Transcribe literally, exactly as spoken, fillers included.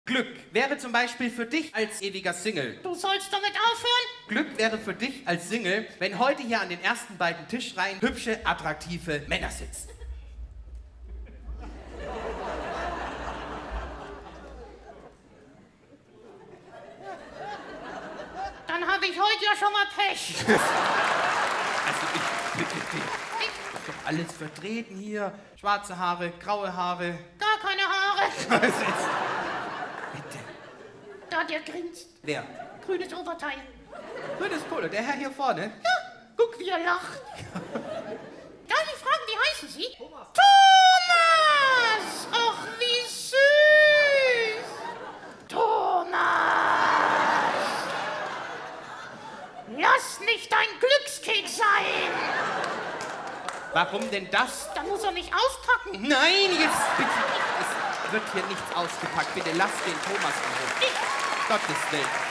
Glück wäre zum Beispiel für dich als ewiger Single. Du sollst damit aufhören? Glück wäre für dich als Single, wenn heute hier an den ersten beiden Tischreihen hübsche, attraktive Männer sitzen. Dann habe ich heute ja schon mal Pech. Also ich bitte dich. Ist doch alles vertreten hier. Schwarze Haare, graue Haare. Gar keine Haare. Was ist? Bitte. Da der grinst. Wer? Grünes Oberteil. Grünes Polo, der Herr hier vorne. Ja, guck, wie er lacht. Darf ich fragen, wie heißen Sie? Thomas. Thomas! Ach, wie süß! Thomas! Lass nicht dein Glückskeks sein! Warum denn das? Dann muss er nicht auspacken. Nein, jetzt bitte. Es wird hier nichts ausgepackt. Bitte lass den Thomas in Ruhe. Ich Gottes Willen.